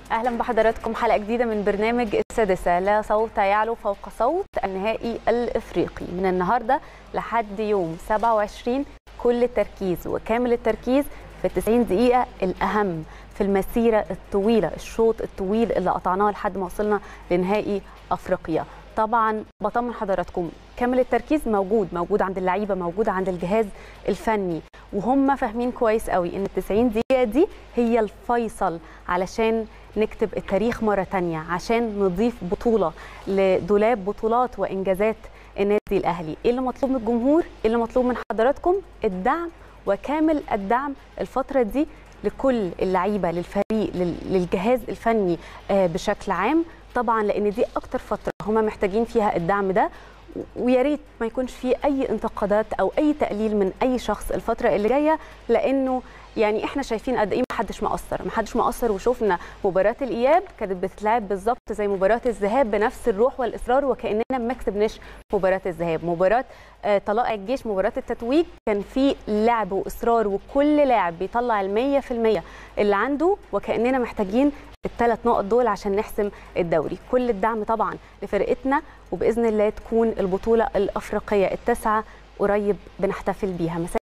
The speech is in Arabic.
أهلا بحضراتكم حلقة جديدة من برنامج السادسة. لا صوت يعلو فوق صوت النهائي الإفريقي من النهاردة لحد يوم 27. كل التركيز وكامل التركيز في 90 دقيقة الأهم في المسيرة الطويلة، الشوط الطويل اللي قطعناه لحد ما وصلنا لنهائي أفريقيا. طبعا بطمن حضراتكم كامل التركيز موجود عند اللعيبة، موجود عند الجهاز الفني، وهم فاهمين كويس قوي ان ال90 دقيقة دي هي الفيصل علشان نكتب التاريخ مرة تانية، عشان نضيف بطولة لدولاب بطولات وإنجازات النادي الأهلي. إيه اللي مطلوب من الجمهور؟ إيه اللي مطلوب من حضراتكم؟ الدعم وكامل الدعم الفترة دي لكل اللعيبة، للفريق، للجهاز الفني بشكل عام، طبعا لأن دي أكتر فترة هم محتاجين فيها الدعم ده. ويا ريت ما يكونش فيه أي انتقادات أو أي تقليل من أي شخص الفترة اللي جاية، لأنه يعني احنا شايفين قد ايه محدش مقصر، وشوفنا مباراة الإياب كانت بتتلعب بالظبط زي مباراة الذهاب بنفس الروح والإصرار، وكأننا ما كسبناش مباراة الذهاب. مباراة طلائع الجيش، مباراة التتويج، كان في لعب وإصرار، وكل لاعب بيطلع 100% اللي عنده، وكأننا محتاجين ال3 نقط دول عشان نحسم الدوري. كل الدعم طبعا لفرقتنا، وبإذن الله تكون البطولة الأفريقية ال9 قريب بنحتفل بيها.